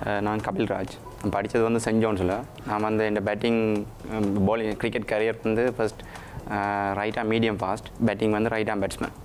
நான் K.Kabilraj. நான் படித்தது வந்து சென்ட் ஜோன்ஸில். நான் வந்து இந்த பேட்டிங் பாலிங் கிரிக்கெட் கரியர் வந்து first right arm medium fast, batting வந்து ரைட் ஆம் பேட்ஸ்மேன்.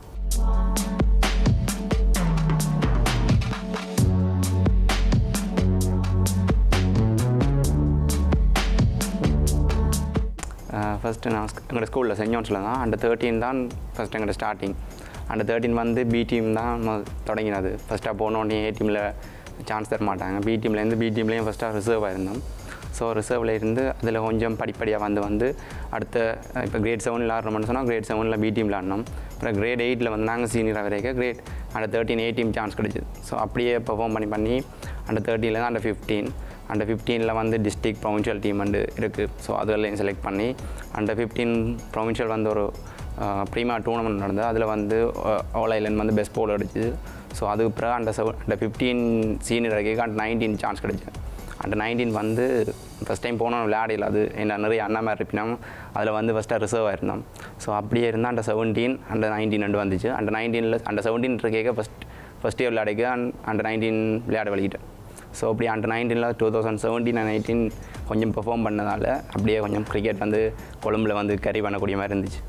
ஃபஸ்ட்டு நான் எங்களோட ஸ்கூலில் சென்ட் ஜோன்ஸில் தான் அண்டர் 13 தான் ஃபஸ்ட் எங்களோட ஸ்டார்டிங். அண்டர் 13 வந்து பி டீம் தான் தொடங்கினது. ஃபஸ்ட்டாக போனோடனே ஏ டீமில் சான்ஸ் தர மாட்டாங்க. பி டீம்லேயும் ஃபஸ்ட்டாக ரிசர்வாக இருந்தோம். ஸோ ரிசர்வில் இருந்து அதில் கொஞ்சம் படிப்படியாக வந்து அடுத்த இப்போ கிரேட் 7 விளாட்றோம்னு சொன்னால் கிரேட் 7 பி டீம் விளாட்னோம். அப்புறம் கிரேட் 8 வந்து நாங்கள் சீனியராக வரைக்கும் grade under 13 A team chance கிடச்சிது. ஸோ அப்படியே பெர்ஃபார்ம் பண்ணி அண்டர் 13 அண்டர் 15 அண்டர் 15 வந்து டிஸ்ட்ரிக்ட் ப்ரொவின்ஷியல் டீம் வந்து இருக்குது. ஸோ அதுலையும் செலக்ட் பண்ணி அண்டர் 15 ப்ரொவின்ஷியல் வந்து ஒரு ப்ரீமியா டூர்னமெண்ட் நடந்தது. அதில் வந்து ஆல் ஐலண்ட் வந்து பெஸ்ட் போல் அடிச்சுது. ஸோ அதுக்கு பிறகு அண்டர் 15 சீனியர் வரைக்கும் அண்டர் 19 சான்ஸ் கிடச்சிது. அண்டர் 19 வந்து ஃபஸ்ட் டைம் போனோம் விளையாடல. அது என்ன நிறைய அண்ணா மாதிரி இருப்பினோம். அதில் வந்து ஃபஸ்ட்டாக ரிசர்வாக இருந்தோம். ஸோ அப்படியே இருந்தால் அண்டர் 17 அண்டர் 19 ரெண்டு வந்துச்சு. அண்டர் 19 அண்டர் 17 இருக்கேக்க ஃபஸ்ட் இயர் விளையாடிக்க அண்டர் 19 விளையாட வலிக்கிட்டேன். ஸோ அப்படி அண்டர் 19 2017 and 18 கொஞ்சம் பெர்ஃபார்ம் பண்ணதால் அப்படியே கொஞ்சம் கிரிக்கெட் வந்து கொழும்பில் வந்து கேரி பண்ணக்கூடிய மாதிரி இருந்துச்சு.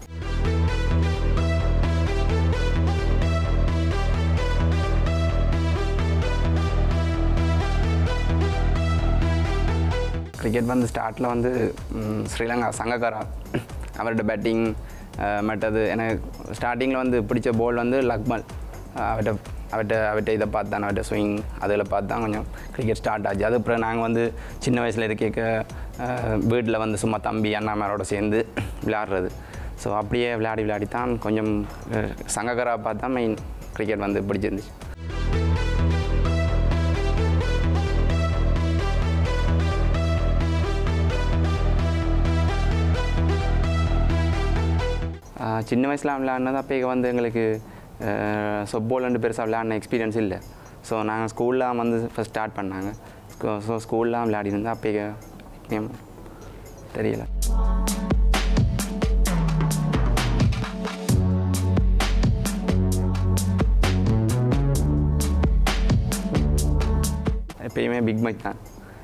கிரிக்கெட் வந்து ஸ்டார்ட்டில் வந்து ஸ்ரீலங்கா சங்கக்காரா அவர்கிட்ட பேட்டிங் மற்றது எனக்கு ஸ்டார்டிங்கில் வந்து பிடிச்ச போல் வந்து லக்மல். அவர்கிட்ட இதை பார்த்து தான் அவர்கிட்ட ஸ்விங் அதில் பார்த்து தான் கொஞ்சம் கிரிக்கெட் ஸ்டார்ட் ஆச்சு. அதுக்கப்புறம் நாங்கள் வந்து சின்ன வயசில் இருக்க வீட்டில் வந்து சும்மா தம்பி அண்ணாமாரோட சேர்ந்து விளையாடுறது. ஸோ அப்படியே விளையாடி தான் கொஞ்சம் சங்கக்காரா பார்த்து தான் மெயின் கிரிக்கெட் வந்து பிடிச்சிருந்துச்சு. சின்ன வயசில் விளையாடினது அப்போ வந்து எங்களுக்கு சொப்போல் பெருசாக விளையாடின எக்ஸ்பீரியன்ஸ் இல்லை. ஸோ நாங்கள் ஸ்கூலில் வந்து ஃபஸ்ட் ஸ்டார்ட் பண்ணாங்க. ஸோ ஸ்கூல்லாம் விளையாடி இருந்தால் அப்போ தெரியல. எப்பயுமே பிக் மேட்ச் தான்.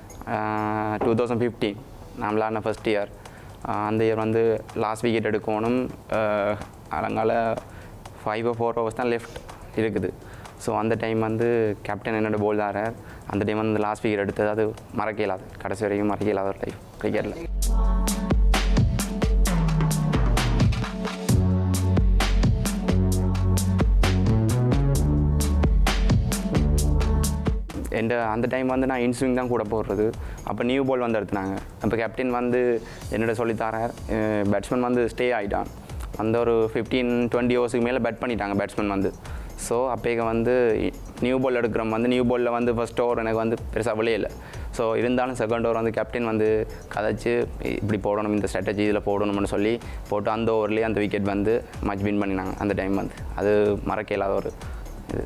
2015 நான் விளையாடின ஃபஸ்ட் இயர். அந்த இயர் வந்து லாஸ்ட் விக்கெட் எடுக்கணும். அதனால் 5 or 4 overs தான் லெஃப்ட் இருக்குது. ஸோ அந்த டைம் வந்து கேப்டன் என்னோட போல் தாரார். அந்த டைம் வந்து லாஸ்ட் விக்கெட் எடுத்தது அது மறக்க இயலாது. கடைசி வரைக்கும் மறக்க இயலாத ஒரு லைஃப் கிரிக்கெட்டில். அந்த டைம் வந்து நான் இன்ஸ்விங் தான் கூட போடுறது. அப்போ நியூ பால் வந்து எடுத்துனாங்க. அப்போ கேப்டன் வந்து என்னோட சொல்லித்தரார். பேட்ஸ்மேன் வந்து ஸ்டே ஆகிட்டான். அந்த ஒரு 15-20 ஓவர்ஸுக்கு மேலே பேட் பண்ணிட்டாங்க பேட்ஸ்மேன் வந்து. ஸோ அப்போ வந்து நியூ பால் எடுக்கிறோம் வந்து நியூ பாலில் வந்து ஃபஸ்ட் ஓவர் எனக்கு வந்து பெருசாக விளையலை. ஸோ இருந்தாலும் செகண்ட் ஓவர் வந்து கேப்டன் வந்து கதைச்சு இப்படி போடணும், இந்த ஸ்ட்ராட்டஜி இதில் போடணும்னு சொல்லி போட்டு அந்த ஓவர்லேயே அந்த விக்கெட் வந்து மேட்ச் வின் பண்ணினாங்க. அந்த டைம் வந்து அது மறக்க இல்லாத ஒரு இது.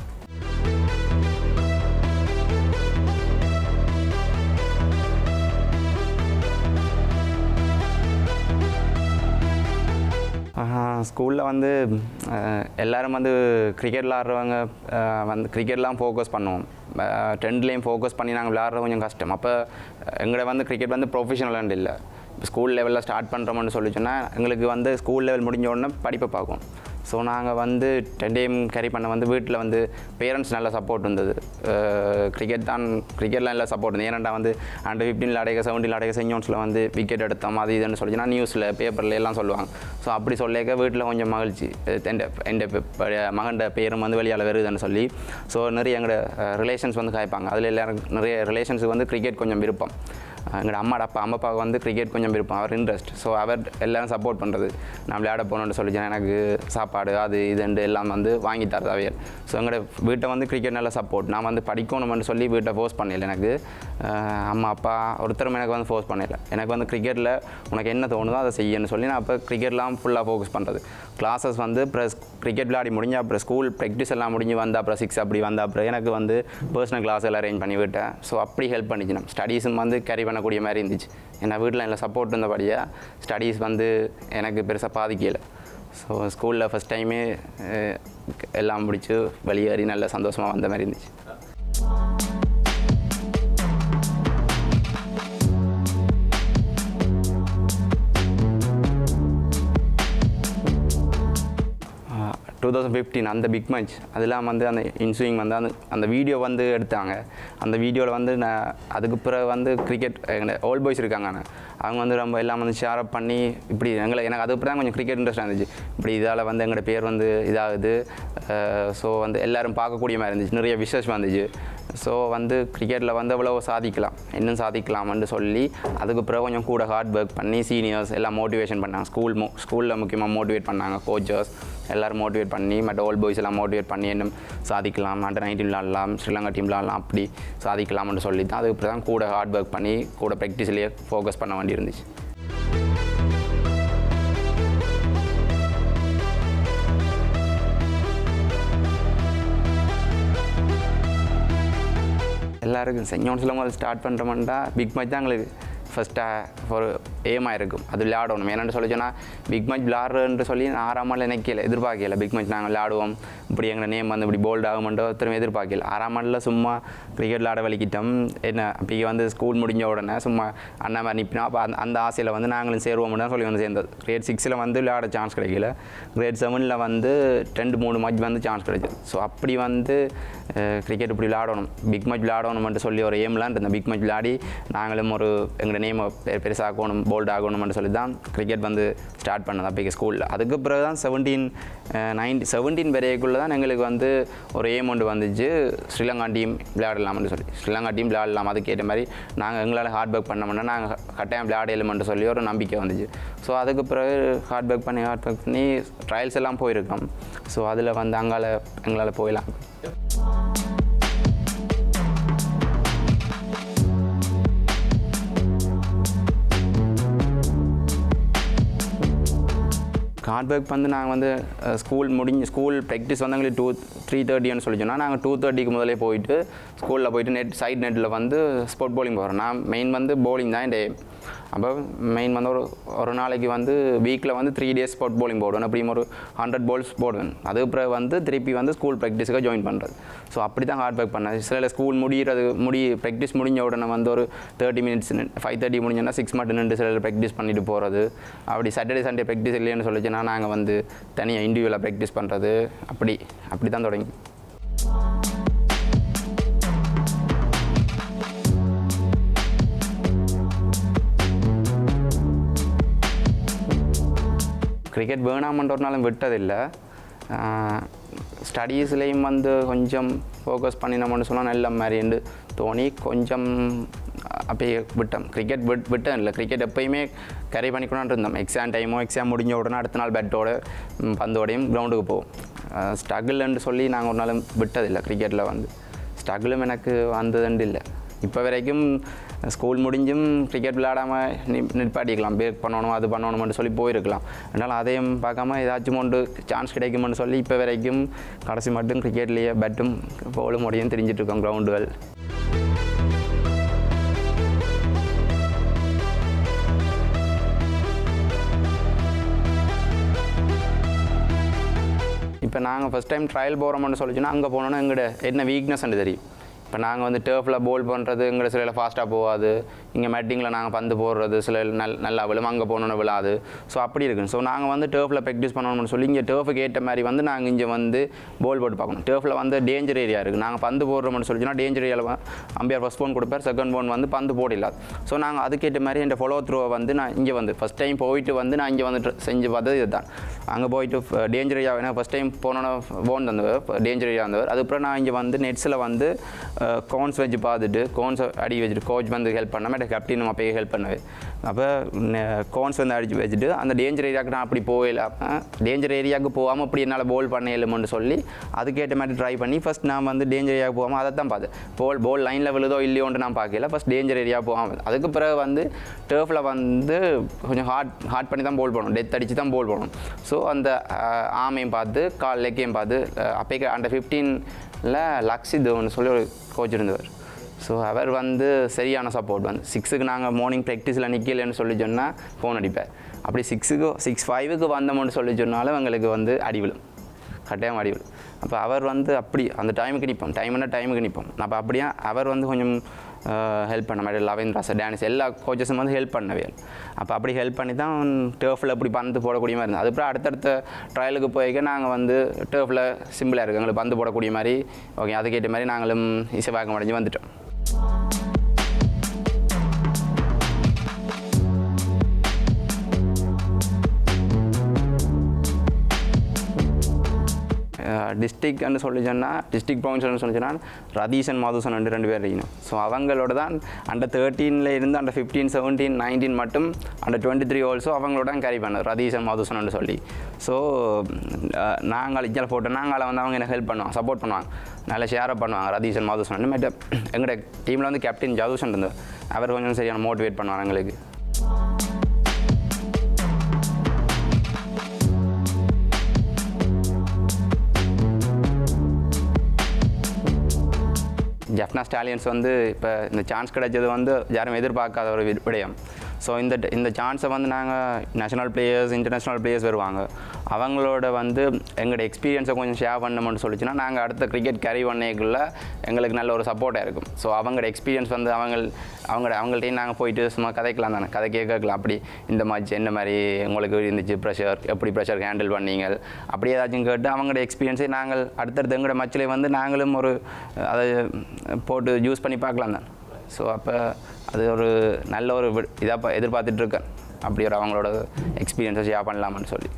ஸ்கூலில் வந்து எல்லோரும் வந்து கிரிக்கெட் விளாட்றவங்க வந்து கிரிக்கெட்லாம் ஃபோக்கஸ் பண்ணுவோம். ட்ரெண்ட்லேயும் ஃபோக்கஸ் பண்ணி நாங்கள் விளையாடுறது கொஞ்சம் கஷ்டம். அப்போ எங்களை வந்து கிரிக்கெட் வந்து ப்ரொஃபஷனல் இல்லை. இப்போ ஸ்கூல் லெவலில் ஸ்டார்ட் பண்ணுறோம்னு சொல்லி சொன்னால் எங்களுக்கு வந்து ஸ்கூல் லெவல் முடிஞ்ச உடனே படிப்பை பார்க்கும். ஸோ நாங்கள் வந்து 10 டைம் கேரி பண்ண வந்து வீட்டில் வந்து பேரண்ட்ஸ் நல்ல சப்போர்ட் இருந்தது. கிரிக்கெட்லாம் நல்ல சப்போர்ட் இருந்தது. ஏன்னா வந்து அண்டர் 15 விளையாடுக 17 விளையாடுக சென்ட் ஜோன்ஸில் வந்து விக்கெட் எடுத்தோம் அது இதுன்னு சொல்லிச்சுன்னா நியூஸில் பேப்பரில் எல்லாம் சொல்லுவாங்க. ஸோ அப்படி சொல்லிக்க வீட்டில் கொஞ்சம் மகிழ்ச்சி. என் மகன் பேரும் வந்து வெளியால் வருதுன்னு சொல்லி ஸோ நிறைய எங்களோட ரிலேஷன்ஸ் வந்து காய்ப்பாங்க. அதில் எல்லோரும் நிறைய ரிலேஷன்ஸுக்கு வந்து கிரிக்கெட் கொஞ்சம் விருப்பம். எங்களோட அம்மாப்பாவுக்கு வந்து கிரிக்கெட் கொஞ்சம் விருப்பம், அவர் இன்ட்ரெஸ்ட். ஸோ அவர் எல்லோரும் சப்போர்ட் பண்ணுறது. நான் விளையாட போகணுன்னு சொல்லிச்சேன். எனக்கு சாப்பாடு அது இதுண்டு எல்லாம் வந்து வாங்கி தரது அவையல். ஸோ எங்களோட வீட்டை வந்து கிரிக்கெட் நல்ல சப்போர்ட். நான் வந்து படிக்கணும்னு சொல்லி வீட்டை ஃபோர்ஸ் பண்ணல. எனக்கு அம்மா அப்பா ஒருத்தரும் எனக்கு வந்து ஃபோர்ஸ் பண்ணல. எனக்கு வந்து கிரிக்கெட்டில் உனக்கு என்ன தோணுதோ அதை செய்யணும்னு சொல்லி நான் அப்போ கிரிக்கெட்லாம் ஃபுல்லாக ஃபோக்கஸ் பண்ணுறது. கிளாஸஸ் வந்து அப்புறம் கிரிக்கெட் விளையாடி முடிஞ்சு அப்புறம் ஸ்கூல் ப்ராக்டிஸ் எல்லாம் முடிஞ்சு வந்தால் அப்புறம் 6 அப்படி வந்தால் அப்புறம் எனக்கு வந்து பர்சனல் கிளாஸ் எல்லாம் அரேஞ்ச் பண்ணி விட்டேன். ஸோ அப்படி ஹெல்ப் பண்ணிச்சு. நம்ம ஸ்டடீஸும் வந்து கேரி பண்ணக்கூடிய மாதிரி இருந்துச்சு. ஏன்னா வீட்டில் எல்லாம் சப்போர்ட் இருந்தபடியாக ஸ்டடீஸ் வந்து எனக்கு பெருசாக பாதிக்கலை. ஸோ ஸ்கூலில் ஃபஸ்ட் டைமே எல்லாம் முடிச்சு வெளியேறி நல்ல சந்தோஷமாக வந்த மாதிரி இருந்துச்சு. 2015 அந்த பிக் மேட்ச் அதெல்லாம் வந்து அந்த இன்ஸ்விங் வந்து அந்த வீடியோ வந்து எடுத்தாங்க. அந்த வீடியோவில் வந்து நான் அதுக்கு பிறகு வந்து கிரிக்கெட் எங்கள் ஓல்ட் பாய்ஸ் இருக்காங்க, அவங்க வந்து ரொம்ப எல்லாம் வந்து ஷேர் அப் பண்ணி இப்படி எனக்கு அதுக்கு தான் கொஞ்சம் கிரிக்கெட் இன்ட்ரெஸ்ட்டாக இருந்துச்சு. இப்படி இதால் வந்து எங்களோட பேர் வந்து இதாகுது. ஸோ வந்து எல்லோரும் பார்க்கக்கூடிய மாதிரி இருந்துச்சு, நிறைய விஷஸ் வந்துச்சு. ஸோ வந்து கிரிக்கெட்டில் வந்து எவ்வளோ சாதிக்கலாம், இன்னும் சாதிக்கலாம்னு சொல்லி அதுக்கு பிறகு கொஞ்சம் கூட ஹார்ட் ஒர்க் பண்ணி சீனியர்ஸ் எல்லாம் மோட்டிவேஷன் பண்ணாங்க. ஸ்கூலில் முக்கியமாக மோட்டிவேட் பண்ணாங்க, கோச்சர்ஸ் எல்லோரும் மோட்டிவேட் பண்ணி, மற்ற ஓல்ட் பாய்ஸ் எல்லாம் மோட்டிவேட் பண்ணி இன்னும் சாதிக்கலாம், அண்டர்-19 விளாடலாம், ஸ்ரீலங்கா டீம் விளாடலாம், அப்படி சாதிக்கலாம்னு சொல்லி தான் அதுக்கு பிறகு தான் கூட ஹார்ட் ஒர்க் பண்ணி கூட ப்ராக்டிஸ்லேயே ஃபோக்கஸ் பண்ண வேண்டி இருந்துச்சு. எல்லாருக்கும் சென்ட் ஜான்ஸில் முதல்ல ஸ்டார்ட் பண்ணுறோம்னா பிக் மேட்ச் தான் எங்களுக்கு ஃபஸ்ட்டாக ஒரு ஏமாக இருக்கும், அது விளையாடணும். என்னென்னு சொல்லி சொன்னால் பிக் மேட்ச் விளாட்றன்னு சொல்லி நான் 6ஆம் ஆண்டில் நினைக்கல, எதிர்பார்க்கல. பிக் மேட்ச் நாங்கள் விளையாடுவோம், இப்படி எங்கள் நேம் வந்து இப்படி போல்ட் ஆகுமென்றோ திரும்ப எதிர்பார்க்கல. 6ஆம் ஆண்டில் சும்மா கிரிக்கெட் விளையாட வலிக்கிட்டோம். என்ன அப்படி வந்து ஸ்கூல் முடிஞ்ச உடனே சும்மா அண்ணா மாதிரி நிற்பினா அப்போ அந்த ஆசையில் வந்து நாங்களும் சேருவோம்னு தான் சொல்லி வந்து சேர்ந்தது. கிரேட் 6 வந்து விளையாட சான்ஸ் கிடைக்கல. கிரேட் 7 வந்து 2-3 மேட்ச் வந்து சான்ஸ் கிடைச்சது. ஸோ அப்படி வந்து கிரிக்கெட் இப்படி விளையாடணும், பிக் மேட்ச் விளையாடணும்னு சொல்லி ஒரு ஏம்லாம் இருந்த பிக் மேட்ச் விளையாடி நாங்களும் ஒரு எங்களோட நேம் பெருசாகணும், போல்ட் ஆகணும்னு சொல்லி தான் கிரிக்கெட் வந்து ஸ்டார்ட் பண்ணது அப்போ ஸ்கூலில். அதுக்கு பிறகு தான் 17 வரைக்குள்ளே தான் எங்களுக்கு வந்து ஒரு ஏம் ஒன்று வந்துச்சு, ஸ்ரீலங்கா டீம் விளையாடலாம்னு சொல்லி. ஸ்ரீலங்கா டீம் விளையாடலாம், அதுக்கேற்ற மாதிரி நாங்கள் எங்களால் ஹார்ட் ஒர்க் பண்ணோம்னா நாங்கள் கட்டாயம் விளையாடலுமென்று சொல்லி ஒரு நம்பிக்கை வந்துச்சு. ஸோ அதுக்கு பிறகு ஹார்ட் ஒர்க் பண்ணி ட்ரையல்ஸ் எல்லாம் போயிருக்கோம். ஸோ அதில் வந்து எங்களால் போயிடலாம். ஹார்ட் ஒர்க் வந்து நாங்கள் வந்து ஸ்கூல் ப்ராக்டிஸ் வந்து எங்களுக்கு 3:30ன்னு சொல்லி சொன்னால் நாங்கள் 2:30க்கு முதலே போயிட்டு ஸ்கூலில் போயிட்டு சைட் நெட்டில் வந்து ஸ்போர்ட் பவுலிங் போகிறோம். நான் மெயின் வந்து பவுலிங் தான் என் எய்ம். அப்போ மெயின் வந்து ஒரு நாளைக்கு வந்து வீக்கில் வந்து 3 days ஸ்போர்ட் பவுலிங் போடுவேன். அப்படியும் ஒரு 100 balls போடுவேன். அதுக்கு பிறகு வந்து திருப்பி வந்து ஸ்கூல் ப்ராக்டிஸுக்காக ஜாயின் பண்ணுறது. ஸோ அப்படி தான் ஹார்ட் ஒர்க் பண்ணேன். சில ஸ்கூல் ப்ராக்டிஸ் முடிஞ்ச உடனே வந்து ஒரு 30 minutes 5:30 முடிஞ்சோன்னா 6 மட்டும் நின்று சில ப்ராக்டிஸ் பண்ணிட்டு போகிறது. அப்படி சாட்டர்டே சண்டே ப்ராக்டிஸ் இல்லைன்னு சொல்லிச்சுன்னா நாங்கள் வந்து தனியாக இண்டிவிஜுவலாக ப்ராக்டிஸ் பண்ணுறது. அப்படி தான் தொடங்கி. கிரிக்கெட் வேணாமன்றதுனாலும் விட்டதில்லை. ஸ்டடீஸ்லேயும் வந்து கொஞ்சம் ஃபோக்கஸ் பண்ணினோம்னு சொன்னால் நல்ல மாதிரின்னு தோணி கொஞ்சம் அப்படியே விட்டோம். கிரிக்கெட் விட்டேன் இல்லை, கிரிக்கெட் எப்போயுமே கேரி பண்ணிக்கணும்னு இருந்தோம். எக்ஸாம் முடிஞ்ச உடனே அடுத்த நாள் பேட்டோட பந்தோடையும் கிரவுண்டுக்கு போவோம். ஸ்ட்ரகிள்ன்னு சொல்லி நாங்கள் ஒரு நாளும் விட்டதில்லை. கிரிக்கெட்டில் வந்து ஸ்ட்ரகிளும் எனக்கு வந்ததுண்டு இல்லை. இப்போ வரைக்கும் ஸ்கூல் முடிஞ்சும் கிரிக்கெட் விளையாடாமல் நிற்பாட்டிக்கலாம், பிரேக் பண்ணணும் அது பண்ணணும்னு சொல்லி போயிருக்கலாம். அதனால் அதையும் பார்க்காம ஏதாச்சும் ஒன்று சான்ஸ் கிடைக்குமென்னு சொல்லி இப்போ வரைக்கும் கடைசி மட்டும் கிரிக்கெட்லேயே பேட்டும் போலும் முடியும் தெரிஞ்சிட்ருக்கோம் கிரவுண்டுகள். இப்போ நாங்கள் ஃபஸ்ட் டைம் ட்ரையல் போகிறோம்னு சொல்லிச்சுன்னா அங்கே போனோன்னா எங்களோட என்ன வீக்னஸ்ன்னு தெரியும். இப்போ நாங்கள் வந்து டர்ஃபில் போல் பண்ணுறது எங்களை சில ஃபாஸ்ட்டாக போகாது, இங்கே மேட்டிங்கில் நாங்கள் பந்து போடுறது சில நல்லா விழும், அங்கே போனோன்னு விழாது. ஸோ அப்படி இருக்குது. ஸோ நாங்கள் வந்து டர்ஃபில் ப்ராக்டிஸ் பண்ணணும்னு சொல்லி இங்கே டர்ஃபுக்கு ஏற்ற மாதிரி வந்து நாங்கள் இங்கே வந்து போல் போட்டு பார்க்கணும். டர்ஃபில் வந்து டேஞ்சர் ஏரியா இருக்குது. நாங்கள் பந்து போடுறோம்னு சொல்லிச்சுன்னா டேஞ்சர் ஏரியாவில் அம்பையர் ஃபஸ்ட் போன் கொடுப்பார், செகண்ட் போன் வந்து பந்து போடலாது. ஸோ நாங்கள் அதுக்கேற்ற மாதிரி என் ஃபாலோ த்ரோவை வந்து நான் இங்கே வந்து ஃபஸ்ட் டைம் போயிட்டு வந்து நான் இங்கே வந்து செஞ்சு பார்த்தது இது தான். அங்கே போயிட்டு டேஞ்சர் ஏரியா ஏன்னா ஃபஸ்ட் டைம் போனோன்னு போன் தந்தவர் டேஞ்சர் ஏரியா இருந்தவர். அதுக்கப்புறம் நான் இங்கே வந்து நெட்ஸில் வந்து கோன்ஸ் வச்சு பார்த்துட்டு கோன்ஸ் அடி வச்சுட்டு கோச் வந்து ஹெல்ப் பண்ணாமல் எனக்கு கேப்டனும் அப்போயே ஹெல்ப் பண்ணுவேன். அப்போ கோன்ஸ் வந்து அடிச்சு வச்சுட்டு அந்த டேஞ்சர் ஏரியாவுக்கு நான் அப்படி போகலாம், டேஞ்சர் ஏரியாவுக்கு போகாமல் அப்படி என்னால் போல் பண்ண இயலும்னு சொல்லி அதுக்கேற்ற மாதிரி ட்ரை பண்ணி ஃபஸ்ட் நான் வந்து டேஞ்சர் ஏரியாவுக்கு போகாமல் அதை தான் பார்த்தேன். போல் லைனில் விழுதோ இல்லையோன்ட்டு நான் பார்க்கல, ஃபஸ்ட் டேஞ்சர் ஏரியா போகாமல். அதுக்கு பிறகு வந்து டர்ஃபில் வந்து கொஞ்சம் ஹார்ட் பண்ணி தான் போல் பண்ணணும், டெத் அடித்து தான் போல் பண்ணணும். ஸோ அந்த ஆமையும் பார்த்து கால் லெக்கையும் பார்த்து அப்போ அண்டர் 15 லக்ஷித்னு சொல்லி ஒரு கோச் இருந்தவர். ஸோ அவர் வந்து சரியான சப்போர்ட் வந்து 6க்கு நாங்கள் மார்னிங் ப்ராக்டிஸில் நிற்கலன்னு சொல்லி சொன்னால் ஃபோன் அடிப்பார். அப்படி 6:05க்கு வந்தோம்னு சொல்லி சொன்னாலும் எங்களுக்கு வந்து அடிவிடும், கட்டாயம் அடிவிடும். அப்போ அவர் வந்து அப்படி அந்த டைமுக்கு நிற்போம், டைமுக்கு நிற்போம். அப்போ அப்படியே அவர் வந்து கொஞ்சம் ஹெல்ப் பண்ண மாதிரி லவேந்திரா சார் டேனிஸ் எல்லா கோச்சஸும் வந்து ஹெல்ப் பண்ணவே. அப்போ அப்படி ஹெல்ப் பண்ணி தான் டர்ஃபில் அப்படி பந்து போடக்கூடிய மாதிரி இருந்தது. அதுக்கப்புறம் அடுத்தடுத்த ட்ரையலுக்கு போய்க்க நாங்கள் வந்து டர்ஃபில் சிம்பிளாக இருக்குது எங்களுக்கு பந்து போடக்கூடிய மாதிரி ஓகே அதுக்கேற்ற மாதிரி நாங்களும் இசைவாக்கம் அடைஞ்சு வந்துட்டோம். டிஸ்ட்ரிக்ட்னு சொல்லி சொன்னால் டிஸ்ட்ரிக்ட் ப்ரொவின்ஸ்னு சொல்லி சொன்னால் ரதீஷன் மாதுசன் 2 பேர் இருக்கணும். ஸோ அவங்களோட தான் அண்டர் 13 இருந்து அண்டர் 15, 17, 19 மட்டும் அண்டர் 23 ஆல்சோ அவங்களோட தான் கேரி பண்ணது ரதீஷன் மாதுசன் சொல்லி. ஸோ நாங்கள் இங்கே போட்டோம் நாங்கள் வந்து அவங்க எனக்கு ஹெல்ப் பண்ணுவாங்க சப்போர்ட் பண்ணுவாங்க நல்லா ஷேரப் பண்ணுவாங்க ரதீஷன் மாதுசன். மேட்ட எங்களோட டீமில் வந்து கேப்டன் ஜாதுஷன் இருந்தார். அவர் கொஞ்சம் சரியான மோட்டிவேட் பண்ணுவாங்க எங்களுக்கு. Jaffna Stallions வந்து இப்போ இந்த சான்ஸ் கிடைச்சது வந்து யாரும் எதிர்பார்க்காத ஒரு விடயம். ஸோ இந்த சான்ஸை வந்து நாங்கள் நேஷனல் பிளேயர்ஸ் இன்டர்நேஷ்னல் பிளேயர்ஸ் வருவாங்க அவங்களோட வந்து எங்களோட எக்ஸ்பீரியன்ஸை கொஞ்சம் ஷேர் பண்ணணும்னு சொல்லிச்சுன்னா நாங்கள் அடுத்த கிரிக்கெட் கேரி பண்ணக்குள்ள எங்களுக்கு நல்ல ஒரு சப்போர்ட்டாக இருக்கும். ஸோ அவங்களோட எக்ஸ்பீரியன்ஸ் வந்து அவங்கள்ட்டையும் நாங்கள் போயிட்டு சும்மா கதைக்கலாம் தானே கதை கேட்கலாம் அப்படி இந்த மேட்ச் என்ன மாதிரி உங்களுக்கு இருந்துச்சு ப்ரெஷர் எப்படி ப்ரெஷர் ஹேண்டில் பண்ணீங்க அப்படி ஏதாச்சும் கேட்டு அவங்களோட எக்ஸ்பீரியன்ஸை நாங்கள் அடுத்தடுத்து எங்களோட மேட்ச்லேயே வந்து நாங்களும் ஒரு அதை போட்டு யூஸ் பண்ணி பார்க்கலாம் தான். ஸோ அப்போ அது ஒரு நல்ல ஒரு இதாக எதிர்பார்த்துட்ருக்கேன் அப்படி ஒரு அவங்களோட எக்ஸ்பீரியன்ஸை ஷேர் பண்ணலாமான்னு சொல்லி.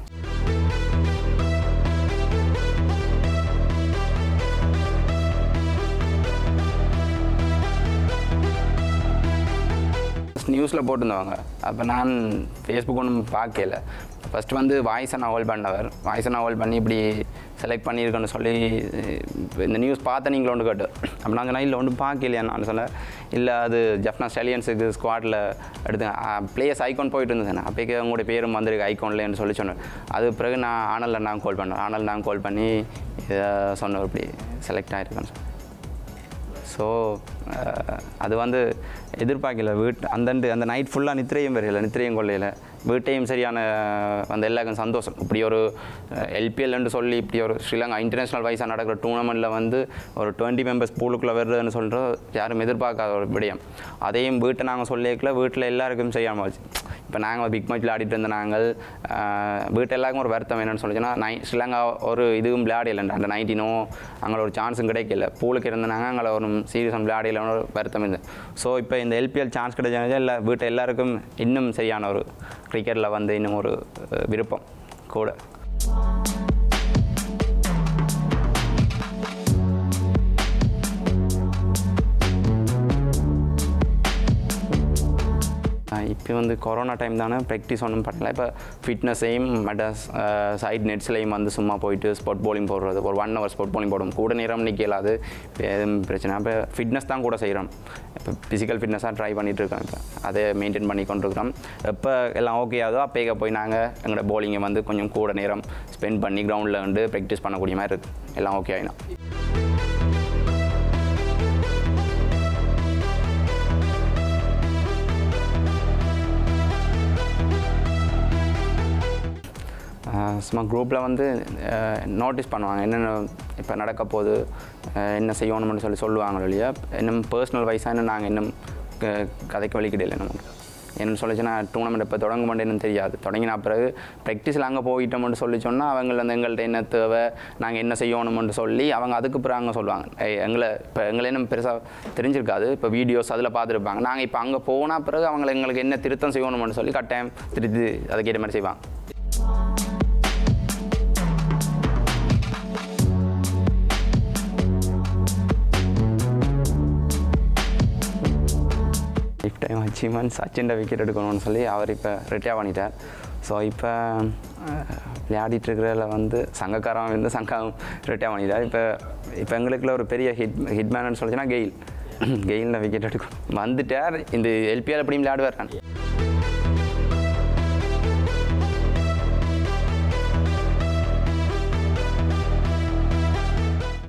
நியூஸில் போட்டிருந்தவங்க அப்போ நான் ஃபேஸ்புக் ஒன்றும் பார்க்கல. ஃபஸ்ட்டு வந்து வாய்ஸை நான் ஹோல்ட் பண்ணி இப்படி செலக்ட் பண்ணியிருக்கேன்னு சொல்லி இந்த நியூஸ் பார்த்த நீங்கள் ஒன்று கேட்டு அப்போ நான் சொன்னால் இல்லை ஒன்றும் பார்க்கலையா நான் சொன்னேன் இல்லை அது ஜஃப்னா ஸ்டாலியன்ஸுக்கு ஸ்குவாடில் எடுத்து பிளேயர்ஸ் ஐக்கான் போயிட்டு இருந்தேன் அப்போக்கே உங்களோட பேரும் வந்திருக்கு ஐக்கான்லேன்னு சொல்லி சொன்னேன். அது பிறகு நான் ஆனலில் நாங்கள் கால் பண்ணி இதை சொன்னேன் இப்படி செலக்ட் ஆகிருக்கேன்னு சொன்னேன். ஸோ அது வந்து எதிர்பார்க்கல அந்த நைட் ஃபுல்லாக நித்திரையும் கொள்ளையில் வீட்டையும் சரியான அந்த எல்லாருக்கும் சந்தோஷம். இப்படி ஒரு LPLன்னு சொல்லி இப்படி ஒரு ஸ்ரீலங்கா இன்டர்நேஷ்னல் வைஸாக நடக்கிற டூர்னமெண்ட்டில் வந்து ஒரு 20 மெம்பர்ஸ் பூலுக்குள்ளே வருதுன்னு சொல்கிற யாரும் எதிர்பார்க்காத ஒரு விடயம். அதையும் வீட்டை நாங்கள் சொல்லிக்கல வீட்டில் எல்லாருக்கும் செய்யாமல் வச்சு இப்போ நாங்கள் பிக் மேட்ச்சில் ஆடிட்டு இருந்த நாங்கள் வீட்டு எல்லாருக்கும் ஒரு வருத்தம் என்னென்னு சொல்லிச்சுன்னா ஸ்ரீலங்கா ஒரு இதுவும் விளையாடலை அந்த 19 அங்கே ஒரு சான்ஸும் கிடைக்கல பூலுக்கு இருந்தனாங்க அங்கே ஒரு சீரியஸாக விளையாடலைன்னு ஒரு வருத்தம் இருந்தது. ஸோ இப்போ இந்த LPL சான்ஸ் கிடைச்சா வீட்டை எல்லாருக்கும் இன்னும் சரியான ஒரு கிரிக்கெட்டில் வந்து இன்னும் ஒரு விருப்பம் கூட. இப்போ வந்து கொரோனா டைம் தானே ப்ராக்டிஸ் ஒன்றும் பண்ணல. இப்போ ஃபிட்னஸையும் மற்ற சைட் நெட்ஸ்லையும் வந்து சும்மா போயிட்டு ஸ்போர்ட் பவுலிங் போடுறது ஒரு 1 hour ஸ்போர்ட் பவுலிங் போடும் கூட நேரம் நிற்கலாது எதுவும் பிரச்சனை. இப்போ ஃபிட்னஸ் தான் கூட செய்கிறோம். இப்போ ஃபிசிக்கல் ஃபிட்னஸாக ட்ரை பண்ணிகிட்ருக்கோம். இப்போ அதை மெயின்டைன் பண்ணி கொண்டிருக்கிறோம். எப்போ எல்லாம் ஓகே ஆகுதோ அப்போக்க போய் நாங்கள் எங்களோட பவுலிங்கை வந்து கொஞ்சம் கூட நேரம் ஸ்பெண்ட் பண்ணி கிரவுண்டில் வந்து ப்ராக்டிஸ் பண்ணக்கூடிய மாதிரி இருக்குது. எல்லாம் ஓகே ஆகினா சும்மா குரூப்பில் வந்து நோட்டீஸ் பண்ணுவாங்க என்னென்ன இப்போ நடக்க போகுது என்ன செய்யணும்னு சொல்லுவாங்க இல்லையா. இன்னும் பர்சனல் வைஸாக நாங்கள் இன்னும் கதைக்கு வலிக்கிடல நமக்கு என்னென்னு சொல்லிச்சுன்னா டூர்னமெண்ட் இப்போ தொடங்க மாட்டேன்னு தெரியாது. தொடங்கினா பிறகு ப்ராக்டிஸில் அங்கே போயிட்டோம்னு சொல்லி சொன்னால் அவங்க வந்து எங்கள்கிட்ட என்ன தேவை நாங்கள் என்ன செய்யணும்னு சொல்லி அவங்க அதுக்கு பிறகு அங்கே சொல்லுவாங்க. எங்களை இன்னும் பெருசாக தெரிஞ்சிருக்காது. இப்போ வீடியோஸ் அதில் பார்த்துருப்பாங்க. நாங்கள் இப்போ அங்கே போனால் பிறகு அவங்களை எங்களுக்கு என்ன திருத்தம் செய்யணும்னு சொல்லி கட்டாயம் திருத்தி அதுக்கேற்ற மாதிரி செய்வாங்க. Lifetime achievement Sachin wicket எடுக்கணும்னு சொல்லி அவர் இப்போ ரிட்டையர் பண்ணிட்டார். ஸோ இப்போ விளையாடிட்டுருக்கிறதில் வந்து சங்கக்காரன் வந்து சங்கம் ரிட்டையர் பண்ணிட்டார். இப்போ எங்களுக்குள்ள ஒரு பெரிய ஹிட்மேன்னு சொல்லிச்சுன்னா கெயில் விக்கெட் எடுக்கணும் வந்துட்டார். இந்த LPL எப்படியும் விளையாடுவார்.